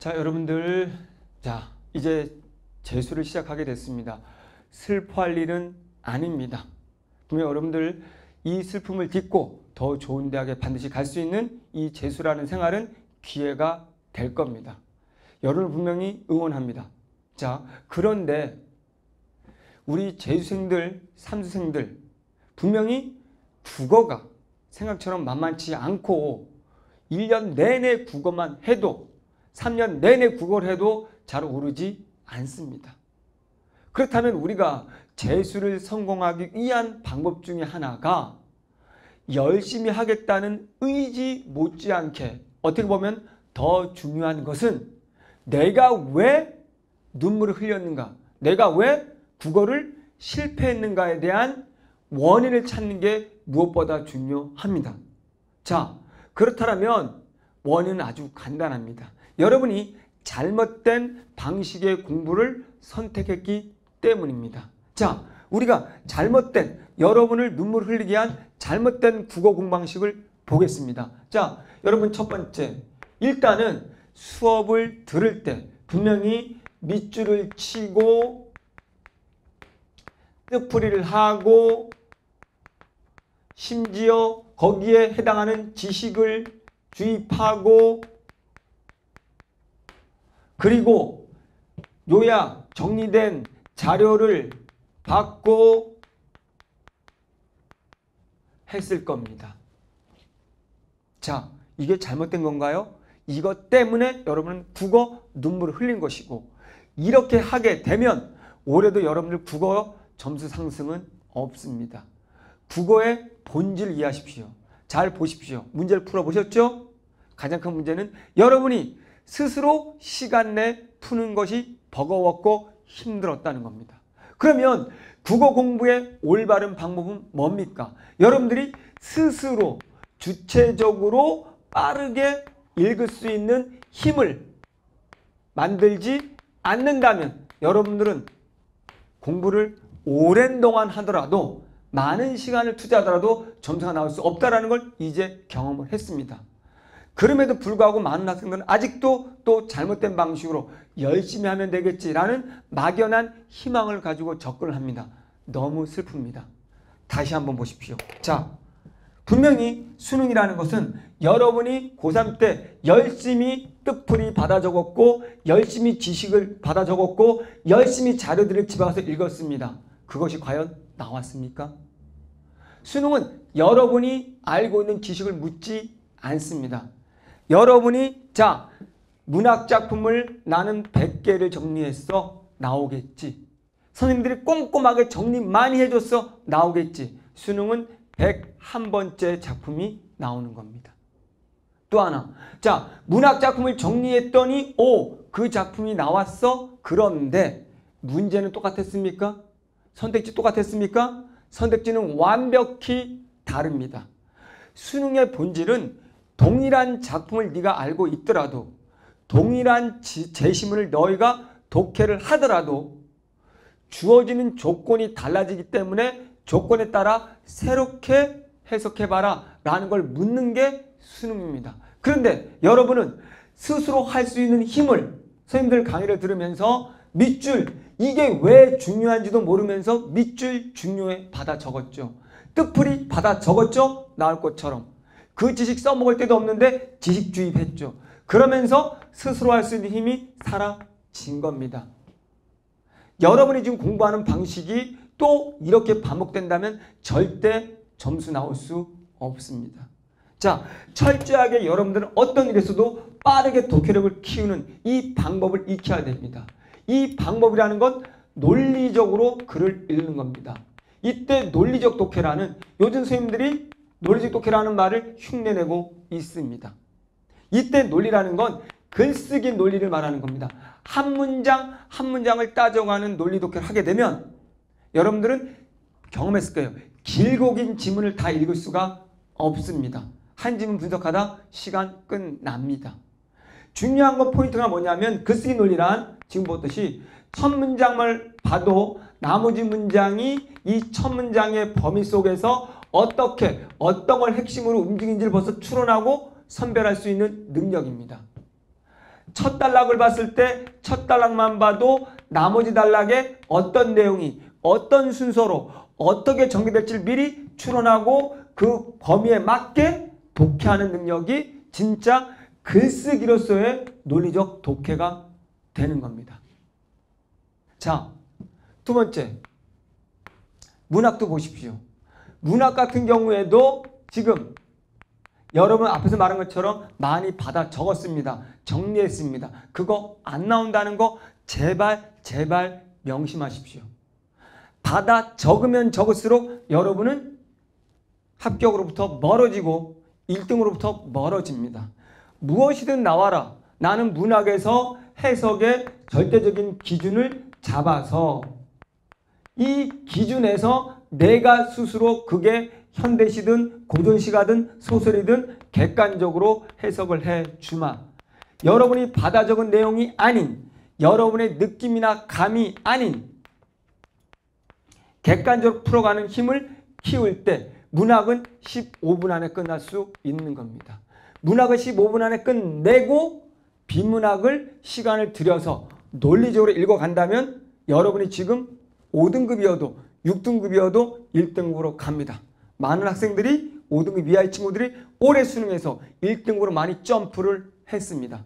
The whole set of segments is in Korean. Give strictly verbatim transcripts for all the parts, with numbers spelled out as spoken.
자, 여러분들, 자, 이제 재수를 시작하게 됐습니다. 슬퍼할 일은 아닙니다. 분명 여러분들 이 슬픔을 딛고 더 좋은 대학에 반드시 갈 수 있는 이 재수라는 생활은 기회가 될 겁니다. 여러분을 분명히 응원합니다. 자, 그런데 우리 재수생들, 삼수생들 분명히 국어가 생각처럼 만만치 않고 일 년 내내 국어만 해도 삼 년 내내 국어를 해도 잘 오르지 않습니다. 그렇다면 우리가 재수를 성공하기 위한 방법 중에 하나가 열심히 하겠다는 의지 못지않게 어떻게 보면 더 중요한 것은 내가 왜 눈물을 흘렸는가, 내가 왜 국어를 실패했는가에 대한 원인을 찾는 게 무엇보다 중요합니다. 자, 그렇다면 원인은 아주 간단합니다. 여러분이 잘못된 방식의 공부를 선택했기 때문입니다. 자, 우리가 잘못된, 여러분을 눈물 흘리게 한 잘못된 국어 공부 방식을 보겠습니다. 자, 여러분 첫 번째, 일단은 수업을 들을 때 분명히 밑줄을 치고 뜻풀이를 하고 심지어 거기에 해당하는 지식을 주입하고 그리고 요약, 정리된 자료를 받고 했을 겁니다. 자, 이게 잘못된 건가요? 이것 때문에 여러분은 국어 눈물을 흘린 것이고 이렇게 하게 되면 올해도 여러분들 국어 점수 상승은 없습니다. 국어의 본질을 이해하십시오. 잘 보십시오. 문제를 풀어보셨죠? 가장 큰 문제는 여러분이 스스로 시간 내 푸는 것이 버거웠고 힘들었다는 겁니다. 그러면 국어 공부의 올바른 방법은 뭡니까? 여러분들이 스스로 주체적으로 빠르게 읽을 수 있는 힘을 만들지 않는다면 여러분들은 공부를 오랜 동안 하더라도 많은 시간을 투자하더라도 점수가 나올 수 없다는 걸 이제 경험을 했습니다. 그럼에도 불구하고 많은 학생들은 아직도 또 잘못된 방식으로 열심히 하면 되겠지라는 막연한 희망을 가지고 접근을 합니다. 너무 슬픕니다. 다시 한번 보십시오. 자, 분명히 수능이라는 것은 여러분이 고삼 때 열심히 뜻풀이 받아 적었고 열심히 지식을 받아 적었고 열심히 자료들을 집에 가서 읽었습니다. 그것이 과연 나왔습니까? 수능은 여러분이 알고 있는 지식을 묻지 않습니다. 여러분이 자 문학작품을 나는 백 개를 정리했어 나오겠지. 선생님들이 꼼꼼하게 정리 많이 해줬어 나오겠지. 수능은 백일 번째 작품이 나오는 겁니다. 또 하나, 자 문학작품을 정리했더니 오, 그 작품이 나왔어. 그런데 문제는 똑같았습니까? 선택지 똑같았습니까? 선택지는 완벽히 다릅니다. 수능의 본질은 동일한 작품을 네가 알고 있더라도 동일한 지, 제시문을 너희가 독해를 하더라도 주어지는 조건이 달라지기 때문에 조건에 따라 새롭게 해석해봐라 라는 걸 묻는 게 수능입니다. 그런데 여러분은 스스로 할 수 있는 힘을 선생님들 강의를 들으면서 밑줄 이게 왜 중요한지도 모르면서 밑줄 중요해 받아 적었죠. 뜻풀이 받아 적었죠. 나올 것처럼. 그 지식 써먹을 때도 없는데 지식 주입했죠. 그러면서 스스로 할 수 있는 힘이 사라진 겁니다. 여러분이 지금 공부하는 방식이 또 이렇게 반복된다면 절대 점수 나올 수 없습니다. 자, 철저하게 여러분들은 어떤 일에서도 빠르게 독해력을 키우는 이 방법을 익혀야 됩니다. 이 방법이라는 건 논리적으로 글을 읽는 겁니다. 이때 논리적 독해라는 요즘 선생님들이 논리적 독해라는 말을 흉내내고 있습니다. 이때 논리라는 건 글쓰기 논리를 말하는 겁니다. 한 문장 한 문장을 따져가는 논리 독해를 하게 되면 여러분들은 경험했을 거예요. 길고 긴 지문을 다 읽을 수가 없습니다. 한 지문 분석하다 시간 끝납니다. 중요한 건 포인트가 뭐냐면 글쓰기 논리란 지금 보듯이 첫 문장을 봐도 나머지 문장이 이 첫 문장의 범위 속에서 어떻게 어떤 걸 핵심으로 움직이는지를 벌써 추론하고 선별할 수 있는 능력입니다. 첫 단락을 봤을 때 첫 단락만 봐도 나머지 단락에 어떤 내용이 어떤 순서로 어떻게 전개될지를 미리 추론하고 그 범위에 맞게 독해하는 능력이 진짜 글쓰기로서의 논리적 독해가 되는 겁니다. 자, 두 번째, 문학도 보십시오. 문학 같은 경우에도 지금 여러분 앞에서 말한 것처럼 많이 받아 적었습니다. 정리했습니다. 그거 안 나온다는 거 제발 제발 명심하십시오. 받아 적으면 적을수록 여러분은 합격으로부터 멀어지고 일 등으로부터 멀어집니다. 무엇이든 나와라. 나는 문학에서 해석의 절대적인 기준을 잡아서 이 기준에서 내가 스스로 그게 현대시든 고전시가든 소설이든 객관적으로 해석을 해 주마. 여러분이 받아 적은 내용이 아닌 여러분의 느낌이나 감이 아닌 객관적으로 풀어가는 힘을 키울 때 문학은 십오 분 안에 끝날 수 있는 겁니다. 문학을 십오 분 안에 끝내고 비문학을 시간을 들여서 논리적으로 읽어간다면 여러분이 지금 오 등급이어도 육 등급이어도 일 등급으로 갑니다. 많은 학생들이 오 등급 이하의 친구들이 올해 수능에서 일 등급으로 많이 점프를 했습니다.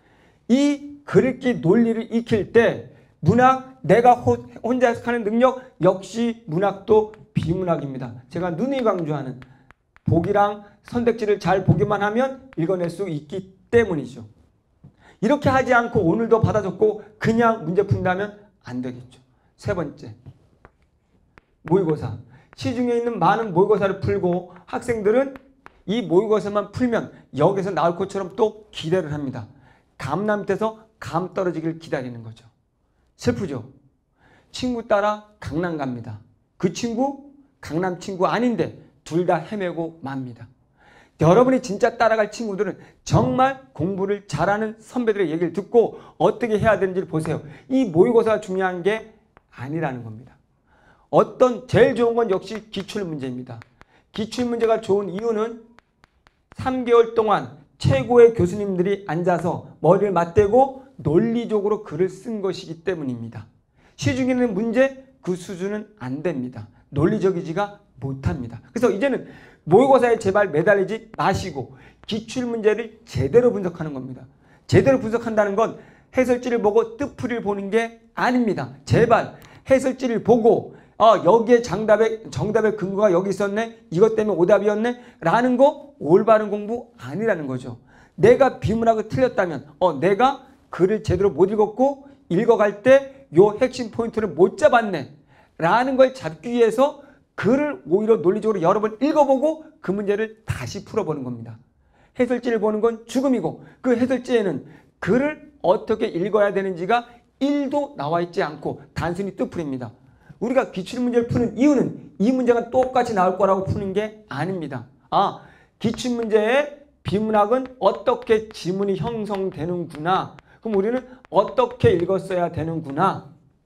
이 글읽기 논리를 익힐 때 문학, 내가 혼자 해석하는 능력 역시 문학도 비문학입니다. 제가 누누이 강조하는 보기랑 선택지를 잘 보기만 하면 읽어낼 수 있기 때문이죠. 이렇게 하지 않고 오늘도 받아 적고 그냥 문제 푼다면 안 되겠죠. 세 번째, 모의고사. 시중에 있는 많은 모의고사를 풀고 학생들은 이 모의고사만 풀면 여기서 나올 것처럼 또 기대를 합니다. 감남 밑에서 감 떨어지기를 기다리는 거죠. 슬프죠. 친구 따라 강남 갑니다. 그 친구 강남 친구 아닌데 둘 다 헤매고 맙니다. 여러분이 진짜 따라갈 친구들은 정말 공부를 잘하는 선배들의 얘기를 듣고 어떻게 해야 되는지를 보세요. 이 모의고사가 중요한 게 아니라는 겁니다. 어떤 제일 좋은 건 역시 기출문제입니다. 기출문제가 좋은 이유는 삼 개월 동안 최고의 교수님들이 앉아서 머리를 맞대고 논리적으로 글을 쓴 것이기 때문입니다. 시중에 있는 문제 그 수준은 안 됩니다. 논리적이지가 못합니다. 그래서 이제는 모의고사에 제발 매달리지 마시고 기출문제를 제대로 분석하는 겁니다. 제대로 분석한다는 건 해설지를 보고 뜻풀이를 보는 게 아닙니다. 제발 해설지를 보고 아, 여기에 정답의, 정답의 근거가 여기 있었네. 이것 때문에 오답이었네. 라는 거 올바른 공부 아니라는 거죠. 내가 비문학을 틀렸다면 어, 내가 글을 제대로 못 읽었고 읽어갈 때 요 핵심 포인트를 못 잡았네. 라는 걸 잡기 위해서 글을 오히려 논리적으로 여러 번 읽어보고 그 문제를 다시 풀어보는 겁니다. 해설지를 보는 건 죽음이고 그 해설지에는 글을 어떻게 읽어야 되는지가 일도 나와 있지 않고 단순히 뜻풀입니다. 우리가 기출문제를 푸는 이유는 이 문제가 똑같이 나올 거라고 푸는 게 아닙니다. 아, 기출문제의 비문학은 어떻게 지문이 형성되는구나. 그럼 우리는 어떻게 읽었어야 되는구나.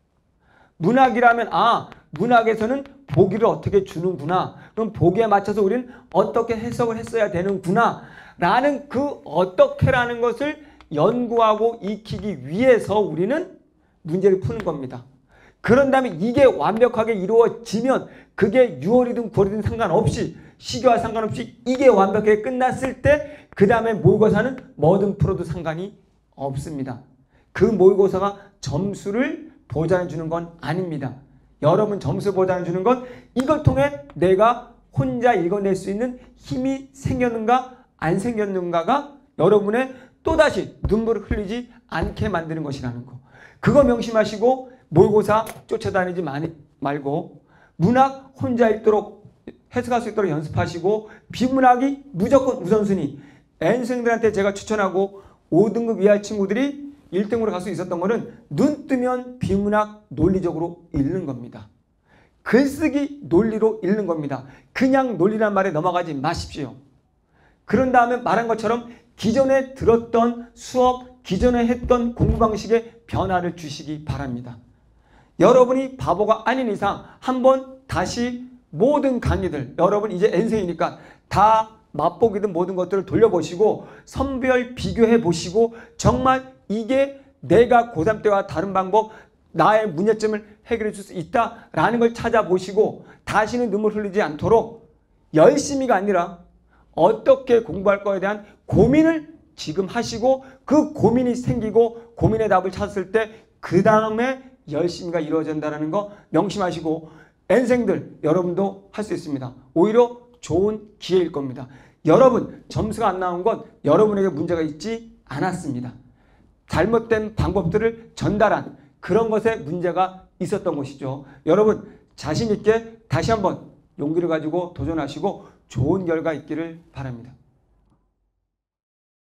문학이라면 아, 문학에서는 보기를 어떻게 주는구나. 그럼 보기에 맞춰서 우리는 어떻게 해석을 했어야 되는구나. 라는 그 어떻게라는 것을 연구하고 익히기 위해서 우리는 문제를 푸는 겁니다. 그런 다음에 이게 완벽하게 이루어지면 그게 유월이든 구월이든 상관없이 시기와 상관없이 이게 완벽하게 끝났을 때 그 다음에 모의고사는 뭐든 풀어도 상관이 없습니다. 그 모의고사가 점수를 보장해 주는 건 아닙니다. 여러분 점수 보장해 주는 건 이걸 통해 내가 혼자 읽어낼 수 있는 힘이 생겼는가 안 생겼는가가 여러분의 또다시 눈물을 흘리지 않게 만드는 것이라는 거. 그거 명심하시고 모의고사 쫓아다니지 말고 문학 혼자 읽도록 해석할 수 있도록 연습하시고 비문학이 무조건 우선순위. N생들한테 제가 추천하고 오 등급 이하 친구들이 일 등으로 갈 수 있었던 거는 눈 뜨면 비문학 논리적으로 읽는 겁니다. 글쓰기 논리로 읽는 겁니다. 그냥 논리란 말에 넘어가지 마십시오. 그런 다음에 말한 것처럼 기존에 들었던 수업, 기존에 했던 공부 방식에 변화를 주시기 바랍니다. 여러분이 바보가 아닌 이상 한번 다시 모든 강의들, 여러분 이제 N생이니까 다 맛보기든 모든 것들을 돌려보시고 선별 비교해 보시고 정말 이게 내가 고삼 때와 다른 방법, 나의 문제점을 해결해 줄 수 있다라는 걸 찾아보시고 다시는 눈물 흘리지 않도록 열심히가 아니라 어떻게 공부할 거에 대한 고민을 지금 하시고 그 고민이 생기고 고민의 답을 찾았을 때 그 다음에 열심히가 이루어진다는 거 명심하시고 N생들 여러분도 할 수 있습니다. 오히려 좋은 기회일 겁니다. 여러분 점수가 안 나온 건 여러분에게 문제가 있지 않았습니다. 잘못된 방법들을 전달한 그런 것에 문제가 있었던 것이죠. 여러분 자신 있게 다시 한번 용기를 가지고 도전하시고 좋은 결과 있기를 바랍니다.